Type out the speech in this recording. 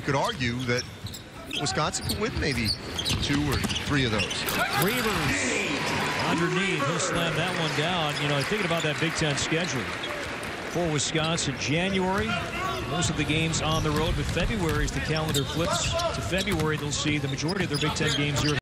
could argue that Wisconsin could win maybe 2 or 3 of those. Reuvers underneath. He'll slam that one down. You know, thinking about that Big Ten schedule for Wisconsin, January, most of the games on the road, but February, as the calendar flips to February, they'll see the majority of their Big Ten games here.